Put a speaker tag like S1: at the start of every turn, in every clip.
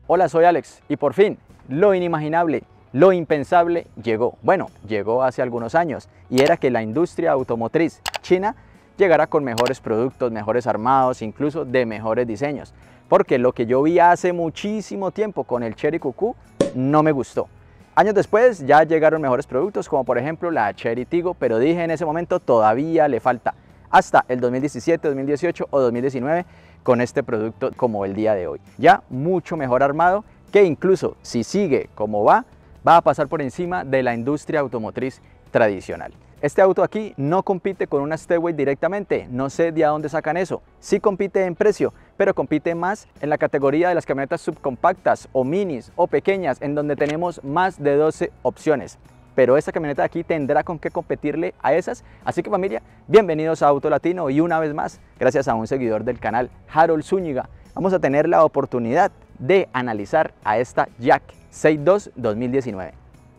S1: Hola, soy Alex y por fin, lo inimaginable, lo impensable llegó. Bueno, llegó hace algunos años y era que la industria automotriz china llegara con mejores productos, mejores armados, incluso de mejores diseños. Porque lo que yo vi hace muchísimo tiempo con el Chery QQ no me gustó. Años después ya llegaron mejores productos como por ejemplo la Chery Tiggo, pero dije en ese momento todavía le falta hasta el 2017, 2018 o 2019 con este producto como el día de hoy. Ya mucho mejor armado que incluso si sigue como va a pasar por encima de la industria automotriz tradicional. Este auto aquí no compite con una Stepway directamente, no sé de dónde sacan eso. Sí compite en precio, pero compite más en la categoría de las camionetas subcompactas o minis o pequeñas, en donde tenemos más de 12 opciones. Pero esta camioneta de aquí tendrá con qué competirle a esas. Así que familia, bienvenidos a Auto Latino y una vez más, gracias a un seguidor del canal, Harold Zúñiga, vamos a tener la oportunidad de analizar a esta Jack 6.2 2019.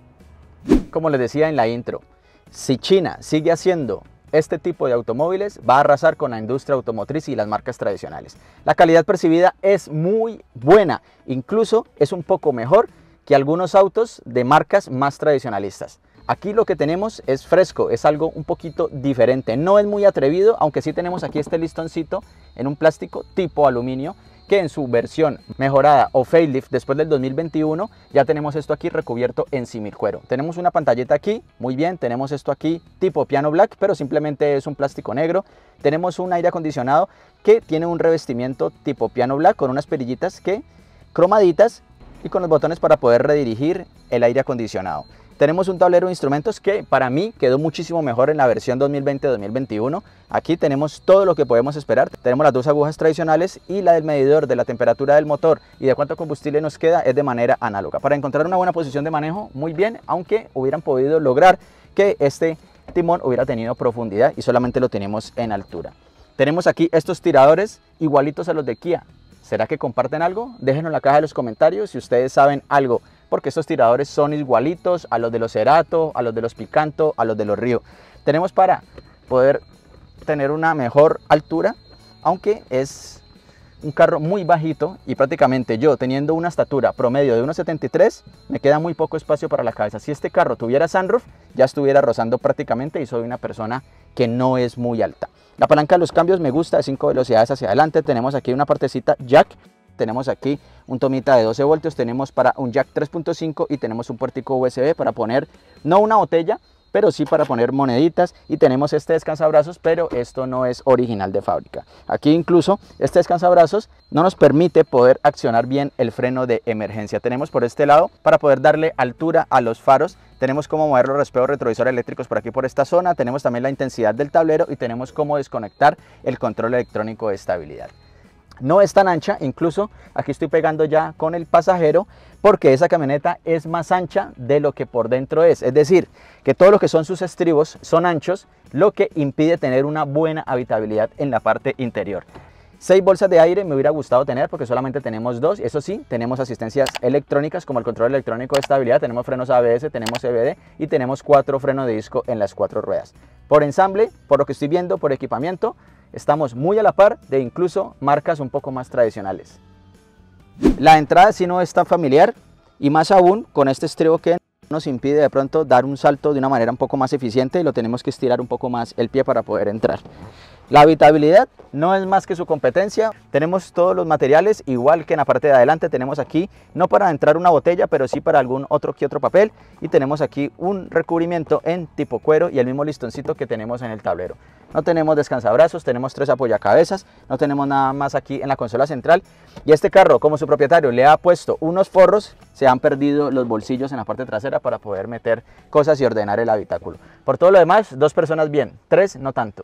S1: Como les decía en la intro, si China sigue haciendo este tipo de automóviles, va a arrasar con la industria automotriz y las marcas tradicionales. La calidad percibida es muy buena, incluso es un poco mejor que algunos autos de marcas más tradicionalistas. Aquí lo que tenemos es fresco, es algo un poquito diferente, no es muy atrevido, aunque sí tenemos aquí este listoncito en un plástico tipo aluminio, que en su versión mejorada o facelift después del 2021 ya tenemos esto aquí recubierto en similcuero. Tenemos una pantalleta aquí, muy bien, tenemos esto aquí tipo piano black, pero simplemente es un plástico negro. Tenemos un aire acondicionado que tiene un revestimiento tipo piano black con unas perillitas que cromaditas y con los botones para poder redirigir el aire acondicionado. Tenemos un tablero de instrumentos que para mí quedó muchísimo mejor en la versión 2020-2021. Aquí tenemos todo lo que podemos esperar. Tenemos las dos agujas tradicionales y la del medidor de la temperatura del motor y de cuánto combustible nos queda es de manera análoga. Para encontrar una buena posición de manejo, muy bien, aunque hubieran podido lograr que este timón hubiera tenido profundidad y solamente lo tenemos en altura. Tenemos aquí estos tiradores igualitos a los de Kia. ¿Será que comparten algo? Déjenlo en la caja de los comentarios si ustedes saben algo, porque estos tiradores son igualitos a los de los Cerato, a los de los Picanto, a los de los Rio. Tenemos para poder tener una mejor altura, aunque es un carro muy bajito y prácticamente yo teniendo una estatura promedio de 1,73 me queda muy poco espacio para la cabeza. Si este carro tuviera sunroof ya estuviera rozando prácticamente y soy una persona que no es muy alta. La palanca de los cambios me gusta, de 5 velocidades hacia adelante. Tenemos aquí una partecita jack, tenemos aquí un tomita de 12 voltios, tenemos para un jack 3.5 y tenemos un puertico USB para poner, no una botella, pero sí para poner moneditas, y tenemos este descansabrazos, pero esto no es original de fábrica. Aquí incluso este descansabrazos no nos permite poder accionar bien el freno de emergencia. Tenemos por este lado para poder darle altura a los faros, tenemos cómo mover los espejos retrovisores eléctricos por aquí por esta zona, tenemos también la intensidad del tablero y tenemos cómo desconectar el control electrónico de estabilidad. No es tan ancha, incluso aquí estoy pegando ya con el pasajero porque esa camioneta es más ancha de lo que por dentro es decir, que todo lo que son sus estribos son anchos, lo que impide tener una buena habitabilidad en la parte interior. 6 bolsas de aire me hubiera gustado tener porque solamente tenemos 2, eso sí, tenemos asistencias electrónicas como el control electrónico de estabilidad, tenemos frenos ABS, tenemos EBD y tenemos 4 frenos de disco en las 4 ruedas. Por ensamble, por lo que estoy viendo, por equipamiento, estamos muy a la par de incluso marcas un poco más tradicionales. La entrada sí no es tan familiar y más aún con este estribo que nos impide de pronto dar un salto de una manera un poco más eficiente y lo tenemos que estirar un poco más el pie para poder entrar. La habitabilidad no es más que su competencia, tenemos todos los materiales igual que en la parte de adelante, tenemos aquí no para entrar una botella pero sí para algún otro que otro papel y tenemos aquí un recubrimiento en tipo cuero y el mismo listoncito que tenemos en el tablero. No tenemos descansabrazos, tenemos 3 apoyacabezas, no tenemos nada más aquí en la consola central y este carro como su propietario le ha puesto unos forros, se han perdido los bolsillos en la parte trasera para poder meter cosas y ordenar el habitáculo. Por todo lo demás, 2 personas bien, 3 no tanto.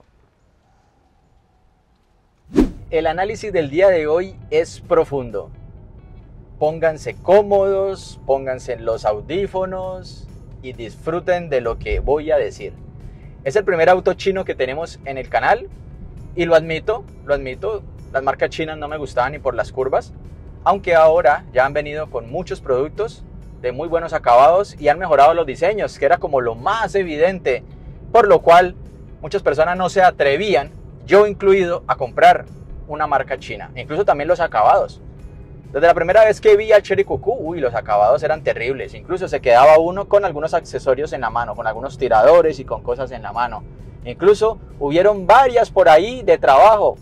S1: El análisis del día de hoy es profundo. Pónganse cómodos, pónganse los audífonos y disfruten de lo que voy a decir. Es el primer auto chino que tenemos en el canal y lo admito, las marcas chinas no me gustaban ni por las curvas, aunque ahora ya han venido con muchos productos de muy buenos acabados y han mejorado los diseños, que era como lo más evidente, por lo cual muchas personas no se atrevían, yo incluido, a comprar una marca china, incluso también los acabados. Desde la primera vez que vi al Chery Cuckoo, uy, los acabados eran terribles. Incluso se quedaba uno con algunos accesorios en la mano, con algunos tiradores y con cosas en la mano. Incluso hubieron varias por ahí de trabajo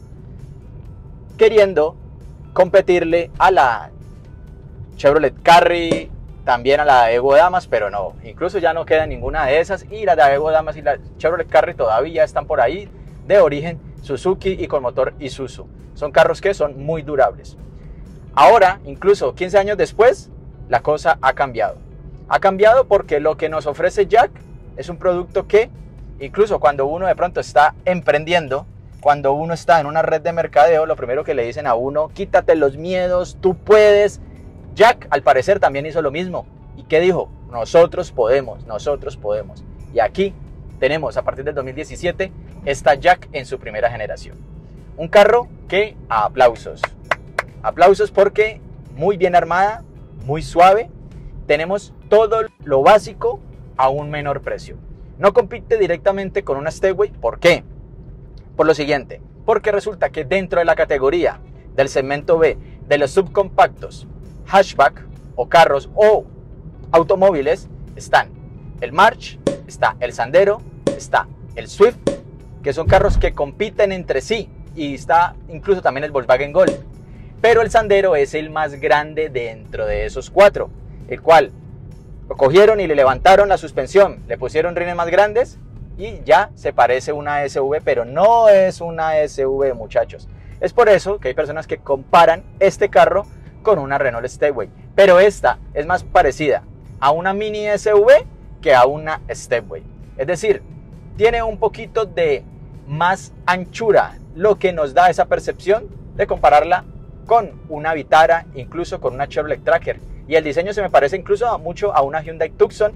S1: queriendo competirle a la Chevrolet Carry, también a la Evo Damas, pero no. Incluso ya no queda ninguna de esas, y la de Evo Damas y la Chevrolet Carry todavía están por ahí, de origen Suzuki y con motor Isuzu. Son carros que son muy durables. Ahora, incluso 15 años después, la cosa ha cambiado. Ha cambiado porque lo que nos ofrece Jack es un producto que, incluso cuando uno de pronto está emprendiendo, cuando uno está en una red de mercadeo, lo primero que le dicen a uno, quítate los miedos, tú puedes. Jack, al parecer, también hizo lo mismo. ¿Y qué dijo? Nosotros podemos, nosotros podemos. Y aquí tenemos, a partir del 2017, esta Jack en su primera generación. Un carro que, aplausos. Aplausos porque muy bien armada, muy suave. Tenemos todo lo básico a un menor precio. No compite directamente con una Stepway. ¿Por qué? Por lo siguiente. Porque resulta que dentro de la categoría del segmento B, de los subcompactos, hatchback o carros o automóviles, están el March, está el Sandero, está el Swift, que son carros que compiten entre sí, y está incluso también el Volkswagen Golf. Pero el Sandero es el más grande dentro de esos cuatro, el cual lo cogieron y le levantaron la suspensión, le pusieron rines más grandes y ya se parece a una SUV, pero no es una SUV, muchachos. Es por eso que hay personas que comparan este carro con una Renault Stepway, pero esta es más parecida a una mini SUV que a una Stepway. Es decir, tiene un poquito de más anchura, lo que nos da esa percepción de compararla con una Vitara, incluso con una Chevrolet Tracker. Y el diseño se me parece incluso mucho a una Hyundai Tucson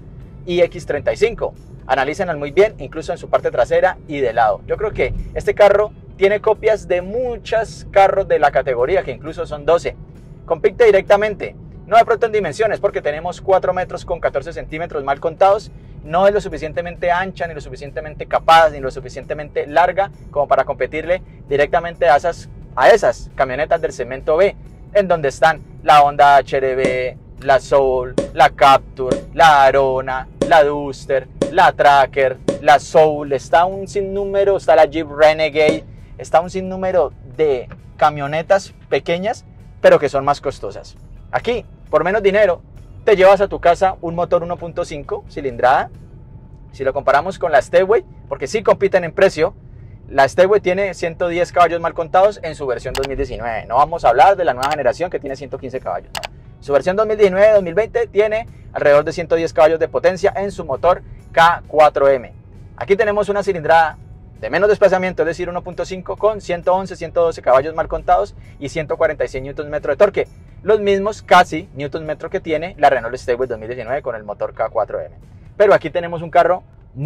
S1: iX35. Analícenla muy bien, incluso en su parte trasera y de lado. Yo creo que este carro tiene copias de muchos carros de la categoría, que incluso son 12. Compite directamente, no de pronto en dimensiones, porque tenemos 4 metros con 14 centímetros mal contados. No es lo suficientemente ancha, ni lo suficientemente capaz, ni lo suficientemente larga como para competirle directamente a esas camionetas del segmento B, en donde están la Honda HR-V, la Soul, la Captur, la Arona, la Duster, la Tracker, la Soul. Está un sinnúmero, está la Jeep Renegade, está un sinnúmero de camionetas pequeñas, pero que son más costosas. Aquí, por menos dinero, te llevas a tu casa un motor 1.5 cilindrada. Si lo comparamos con la Stepway, porque sí compiten en precio, la Stepway tiene 110 caballos mal contados en su versión 2019. No vamos a hablar de la nueva generación que tiene 115 caballos. No. Su versión 2019-2020 tiene alrededor de 110 caballos de potencia en su motor K4M. Aquí tenemos una cilindrada de menos desplazamiento, es decir, 1.5 con 111, 112 caballos mal contados y 146 Nm de torque. Los mismos casi Nm que tiene la Renault Stepway 2019 con el motor K4M. Pero aquí tenemos un carro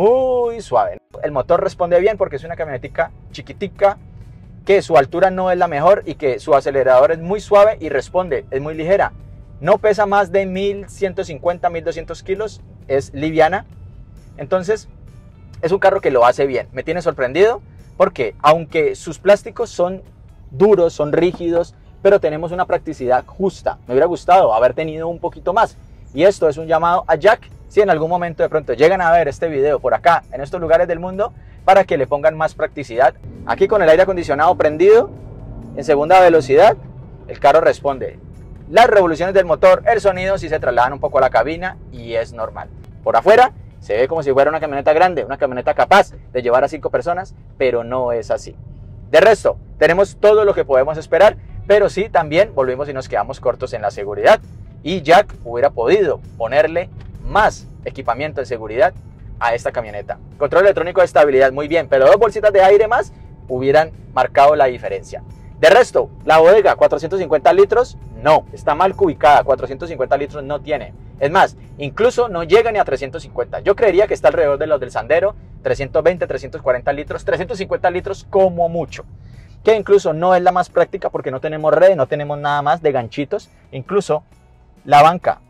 S1: muy suave. El motor responde bien porque es una camionetica chiquitica, que su altura no es la mejor y que su acelerador es muy suave y responde, es muy ligera. No pesa más de 1150, 1200 kilos, es liviana. Entonces, es un carro que lo hace bien. Me tiene sorprendido porque aunque sus plásticos son duros, son rígidos, pero tenemos una practicidad justa. Me hubiera gustado haber tenido un poquito más. Y esto es un llamado a Jack, si en algún momento de pronto llegan a ver este video por acá, en estos lugares del mundo, para que le pongan más practicidad. Aquí con el aire acondicionado prendido, en segunda velocidad, el carro responde. Las revoluciones del motor, el sonido sí se trasladan un poco a la cabina y es normal. Por afuera se ve como si fuera una camioneta grande, una camioneta capaz de llevar a 5 personas, pero no es así. De resto, tenemos todo lo que podemos esperar, pero sí también volvimos y nos quedamos cortos en la seguridad. Y Jack hubiera podido ponerle más equipamiento de seguridad a esta camioneta. Control electrónico de estabilidad, muy bien, pero 2 bolsitas de aire más hubieran marcado la diferencia. De resto, la bodega, 450 litros, no, está mal ubicada, 450 litros no tiene. Es más, incluso no llega ni a 350. Yo creería que está alrededor de los del Sandero, 320, 340 litros, 350 litros como mucho. Que incluso no es la más práctica porque no tenemos red, no tenemos nada más de ganchitos. Incluso la banca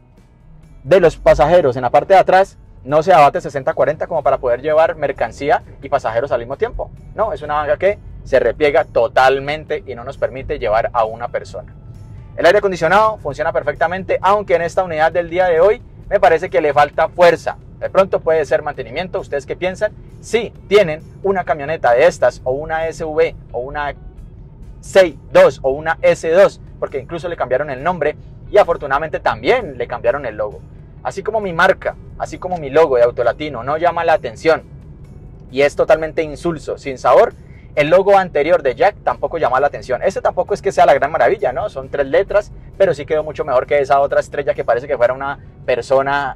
S1: de los pasajeros en la parte de atrás no se abate 60-40 como para poder llevar mercancía y pasajeros al mismo tiempo. No, es una banca que se repliega totalmente y no nos permite llevar a una persona. El aire acondicionado funciona perfectamente, aunque en esta unidad del día de hoy me parece que le falta fuerza. De pronto puede ser mantenimiento. ¿Ustedes qué piensan? Si tienen una camioneta de estas, o una SUV, o una C2, o una S2, porque incluso le cambiaron el nombre y afortunadamente también le cambiaron el logo. Así como mi marca, así como mi logo de Autolatino no llama la atención y es totalmente insulso, sin sabor, el logo anterior de Jack tampoco llama la atención. Este tampoco es que sea la gran maravilla, ¿no? Son 3 letras, pero sí quedó mucho mejor que esa otra estrella que parece que fuera una persona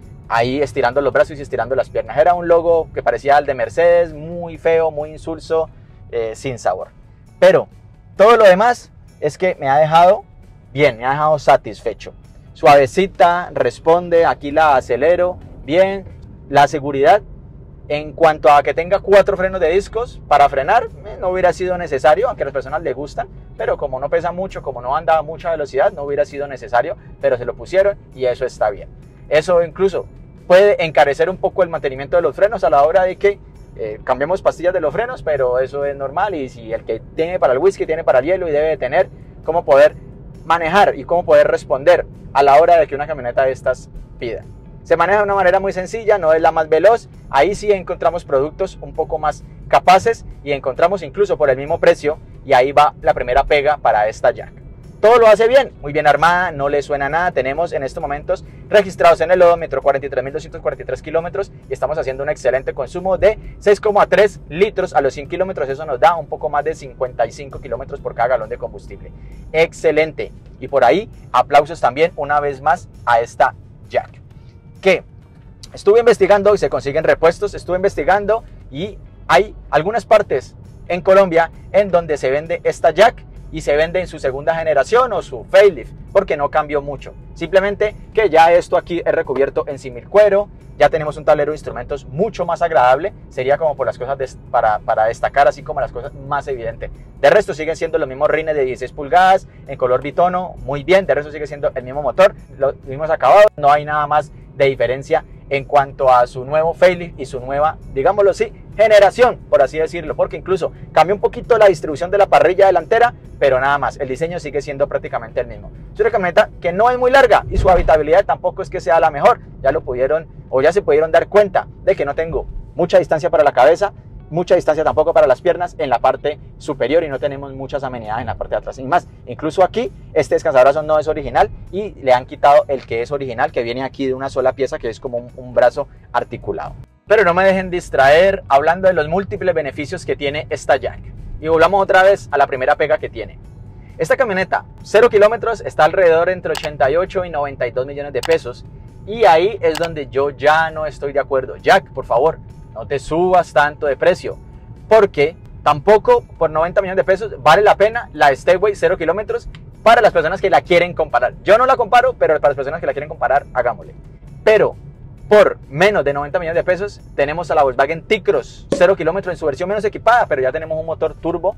S1: ahí estirando los brazos y estirando las piernas. Era un logo que parecía al de Mercedes, muy feo, muy insulso, sin sabor. Pero todo lo demás es que me ha dejado bien, me ha dejado satisfecho. Suavecita, responde, aquí la acelero, bien. La seguridad, en cuanto a que tenga 4 frenos de discos para frenar, no hubiera sido necesario, aunque a las personas les gustan, pero como no pesa mucho, como no anda a mucha velocidad, no hubiera sido necesario, pero se lo pusieron y eso está bien. Eso incluso puede encarecer un poco el mantenimiento de los frenos a la hora de que cambiemos pastillas de los frenos, pero eso es normal, y si el que tiene para el whisky tiene para el hielo, y debe de tener cómo poder manejar y cómo poder responder a la hora de que una camioneta de estas pida. Se maneja de una manera muy sencilla, no es la más veloz. Ahí sí encontramos productos un poco más capaces y encontramos incluso por el mismo precio, y ahí va la primera pega para esta Jack. Todo lo hace bien, muy bien armada, no le suena nada. Tenemos en estos momentos registrados en el odómetro 43.243 kilómetros y estamos haciendo un excelente consumo de 6,3 litros a los 100 kilómetros. Eso nos da un poco más de 55 kilómetros por cada galón de combustible. Excelente. Y por ahí, aplausos también una vez más a esta Jack. Que estuve investigando y se consiguen repuestos, estuve investigando y hay algunas partes en Colombia en donde se vende esta Jack y se vende en su segunda generación o su facelift, porque no cambió mucho. Simplemente que ya esto aquí es recubierto en similcuero, ya tenemos un tablero de instrumentos mucho más agradable, sería como por las cosas para destacar, así como las cosas más evidentes. De resto siguen siendo los mismos rines de 16 pulgadas, en color bitono, muy bien. De resto sigue siendo el mismo motor, los mismos acabados, no hay nada más de diferencia en cuanto a su nuevo facelift y su nueva, digámoslo así, generación, por así decirlo, porque incluso cambió un poquito la distribución de la parrilla delantera, pero nada más, el diseño sigue siendo prácticamente el mismo. Es una camioneta que no es muy larga y su habitabilidad tampoco es que sea la mejor. Ya lo pudieron, o ya se pudieron dar cuenta de que no tengo mucha distancia para la cabeza, mucha distancia tampoco para las piernas en la parte superior, y no tenemos muchas amenidades en la parte de atrás. Y más, incluso aquí este descansabrazo no es original y le han quitado el que es original, que viene aquí de una sola pieza, que es como un brazo articulado. Pero no me dejen distraer hablando de los múltiples beneficios que tiene esta Jack. Y volvamos otra vez a la primera pega que tiene. Esta camioneta, 0 kilómetros, está alrededor entre 88 y 92 millones de pesos. Y ahí es donde yo ya no estoy de acuerdo. Jack, por favor, no te subas tanto de precio, porque tampoco por 90 millones de pesos vale la pena la Stepway 0 kilómetros para las personas que la quieren comparar. Yo no la comparo, pero para las personas que la quieren comparar, hagámosle. Pero por menos de 90 millones de pesos tenemos a la Volkswagen T-Cross 0 kilómetros en su versión menos equipada, pero ya tenemos un motor turbo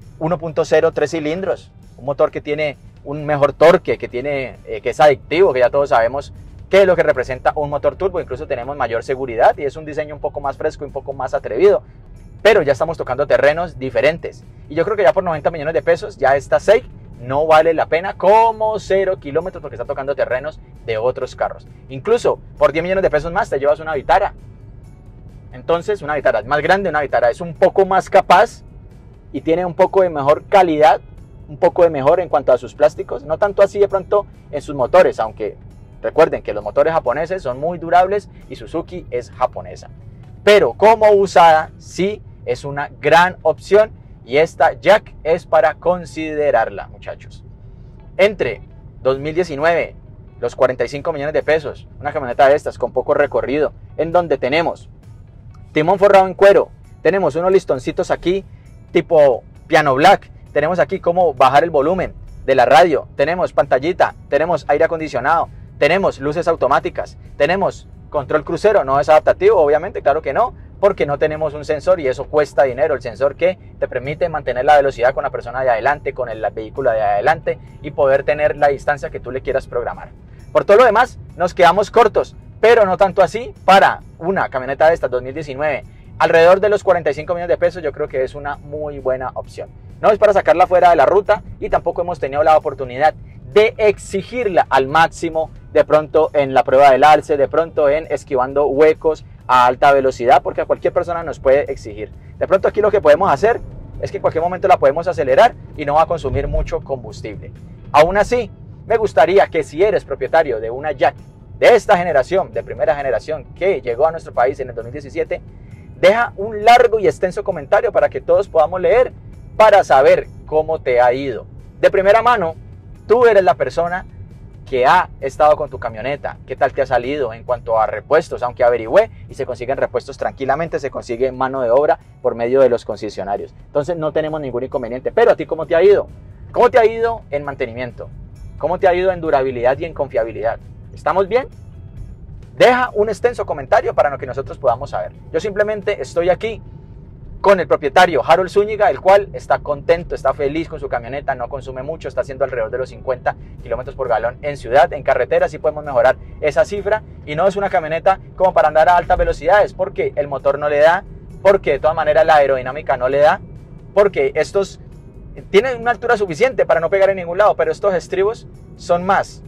S1: 1.0, 3 cilindros, un motor que tiene un mejor torque, que es adictivo, que ya todos sabemos qué es lo que representa un motor turbo. Incluso tenemos mayor seguridad y es un diseño un poco más fresco y un poco más atrevido, pero ya estamos tocando terrenos diferentes, y yo creo que ya por 90 millones de pesos ya esta SEIC no vale la pena como 0 kilómetros, porque está tocando terrenos de otros carros. Incluso por 10 millones de pesos más te llevas una Vitara. Entonces una Vitara es más grande, una Vitara es un poco más capaz y tiene un poco de mejor calidad, un poco de mejor en cuanto a sus plásticos, no tanto así de pronto en sus motores, aunque recuerden que los motores japoneses son muy durables y Suzuki es japonesa. Pero como usada sí es una gran opción, y esta Jack es para considerarla, muchachos. Entre 2019, los 45 millones de pesos, una camioneta de estas con poco recorrido, en donde tenemos timón forrado en cuero, tenemos unos listoncitos aquí tipo piano black, tenemos aquí cómo bajar el volumen de la radio, tenemos pantallita, tenemos aire acondicionado, tenemos luces automáticas, tenemos control crucero, no es adaptativo, obviamente, claro que no, porque no tenemos un sensor y eso cuesta dinero. El sensor que te permite mantener la velocidad con la persona de adelante, con el vehículo de adelante, y poder tener la distancia que tú le quieras programar. Por todo lo demás nos quedamos cortos, pero no tanto así para una camioneta de estas 2019. Alrededor de los 45 millones de pesos yo creo que es una muy buena opción. No es para sacarla fuera de la ruta, y tampoco hemos tenido la oportunidad de exigirla al máximo, de pronto en la prueba del alce, de pronto en esquivando huecos a alta velocidad, porque a cualquier persona nos puede exigir. De pronto aquí lo que podemos hacer es que en cualquier momento la podemos acelerar y no va a consumir mucho combustible. Aún así, me gustaría que si eres propietario de una Jack de esta generación, de primera generación, que llegó a nuestro país en el 2017, deja un largo y extenso comentario para que todos podamos leer, para saber cómo te ha ido. De primera mano, tú eres la persona que ha estado con tu camioneta, qué tal te ha salido en cuanto a repuestos, aunque averigüé y se consiguen repuestos tranquilamente, se consigue mano de obra por medio de los concesionarios. Entonces no tenemos ningún inconveniente, pero a ti ¿cómo te ha ido? ¿Cómo te ha ido en mantenimiento? ¿Cómo te ha ido en durabilidad y en confiabilidad? ¿Estamos bien? Deja un extenso comentario para lo que nosotros podamos saber. Yo simplemente estoy aquí con el propietario Harold Zúñiga, el cual está contento, está feliz con su camioneta, no consume mucho, está haciendo alrededor de los 50 kilómetros por galón en ciudad. En carretera sí podemos mejorar esa cifra, y no es una camioneta como para andar a altas velocidades, porque el motor no le da, porque de todas maneras la aerodinámica no le da, porque estos tienen una altura suficiente para no pegar en ningún lado, pero estos estribos son más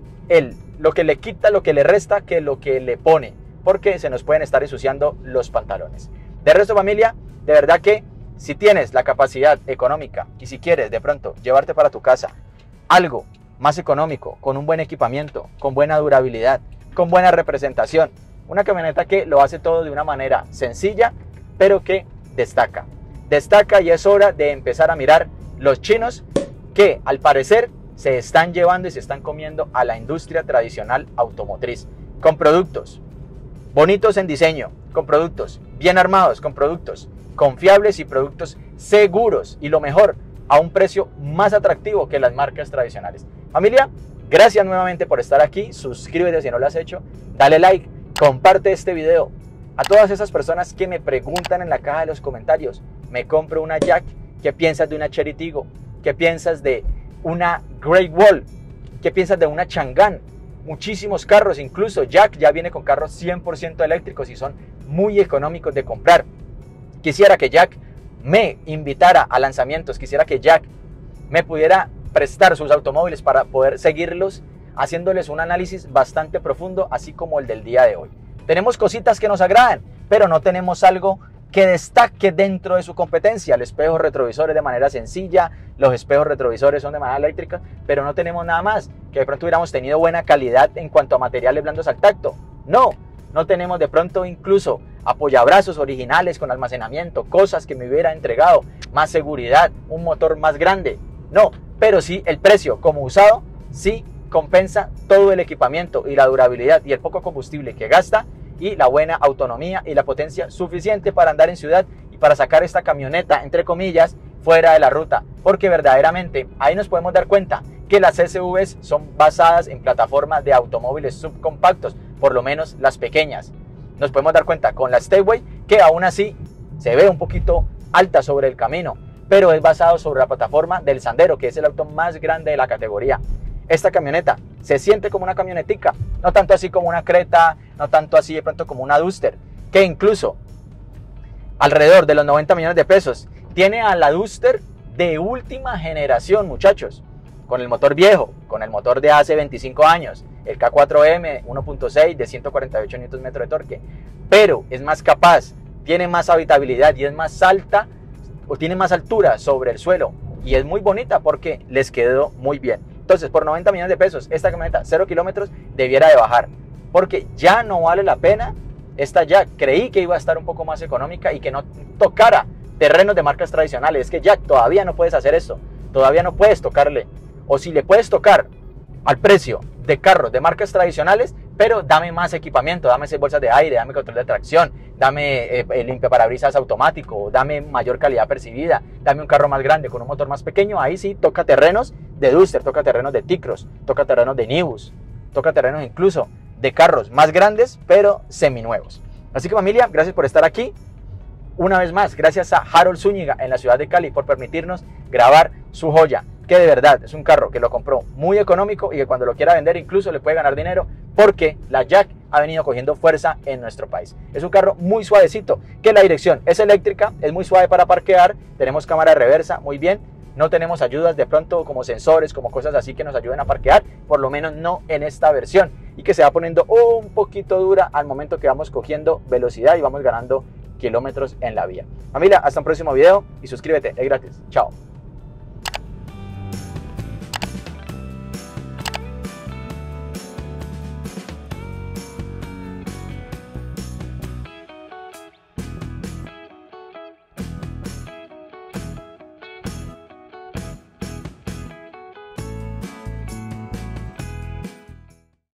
S1: lo que le quita, lo que le resta, que lo que le pone, porque se nos pueden estar ensuciando los pantalones. De resto, familia, de verdad que si tienes la capacidad económica y si quieres de pronto llevarte para tu casa algo más económico, con un buen equipamiento, con buena durabilidad, con buena representación, una camioneta que lo hace todo de una manera sencilla, pero que destaca. Destaca, y es hora de empezar a mirar los chinos que al parecer se están llevando y se están comiendo a la industria tradicional automotriz, con productos bonitos en diseño, con productos bien armados, con productos confiables y productos seguros, y lo mejor, a un precio más atractivo que las marcas tradicionales. Familia, gracias nuevamente por estar aquí. Suscríbete si no lo has hecho, dale like, comparte este video. A todas esas personas que me preguntan en la caja de los comentarios, me compro una Jack, ¿qué piensas de una Chery Tiggo? ¿Qué piensas de una Great Wall? ¿Qué piensas de una Chang'an? Muchísimos carros, incluso Jack ya viene con carros 100% eléctricos y son muy económicos de comprar. Quisiera que Jack me invitara a lanzamientos, quisiera que Jack me pudiera prestar sus automóviles para poder seguirlos, haciéndoles un análisis bastante profundo, así como el del día de hoy. Tenemos cositas que nos agradan, pero no tenemos algo que destaque dentro de su competencia. El espejo retrovisor es de manera sencilla, los espejos retrovisores son de manera eléctrica, pero no tenemos nada más. Que de pronto hubiéramos tenido buena calidad en cuanto a materiales blandos al tacto. No tenemos de pronto incluso apoyabrazos originales con almacenamiento, cosas que me hubiera entregado más seguridad, un motor más grande. No, pero sí el precio como usado sí compensa todo el equipamiento y la durabilidad y el poco combustible que gasta, y la buena autonomía y la potencia suficiente para andar en ciudad y para sacar esta camioneta, entre comillas, fuera de la ruta. Porque verdaderamente ahí nos podemos dar cuenta que las SUVs son basadas en plataformas de automóviles subcompactos, por lo menos las pequeñas. Nos podemos dar cuenta con la Stepway que aún así se ve un poquito alta sobre el camino, pero es basado sobre la plataforma del Sandero, que es el auto más grande de la categoría. Esta camioneta se siente como una camionetica, no tanto así como una Creta, no tanto así de pronto como una Duster, que incluso alrededor de los 90 millones de pesos tiene a la Duster de última generación, muchachos, con el motor viejo, con el motor de hace 25 años, el K4M 1.6 de 148 Nm de torque, pero es más capaz, tiene más habitabilidad y es más alta, o tiene más altura sobre el suelo, y es muy bonita porque les quedó muy bien. Entonces, por 90 millones de pesos, esta camioneta 0 kilómetros debiera de bajar, porque ya no vale la pena. Esta ya creí que iba a estar un poco más económica y que no tocara terrenos de marcas tradicionales. Es que ya todavía no puedes hacer esto, todavía no puedes tocarle, o si le puedes tocar al precio de carros de marcas tradicionales, pero dame más equipamiento, dame 6 bolsas de aire, dame control de tracción, dame limpiaparabrisas automático, dame mayor calidad percibida, dame un carro más grande con un motor más pequeño. Ahí sí toca terrenos de Duster, toca terrenos de T-Cross, toca terrenos de Nivus, toca terrenos incluso de carros más grandes pero seminuevos. Así que familia, gracias por estar aquí. Una vez más, gracias a Harold Zúñiga en la ciudad de Cali por permitirnos grabar su joya, que de verdad es un carro que lo compró muy económico y que cuando lo quiera vender incluso le puede ganar dinero, porque la Jack ha venido cogiendo fuerza en nuestro país. Es un carro muy suavecito, que la dirección es eléctrica, es muy suave para parquear, tenemos cámara de reversa, muy bien, No tenemos ayudas de pronto como sensores, como cosas así que nos ayuden a parquear, por lo menos no en esta versión, y que se va poniendo un poquito dura al momento que vamos cogiendo velocidad y vamos ganando kilómetros en la vía. Familia, hasta un próximo video y suscríbete, es gratis. Chao.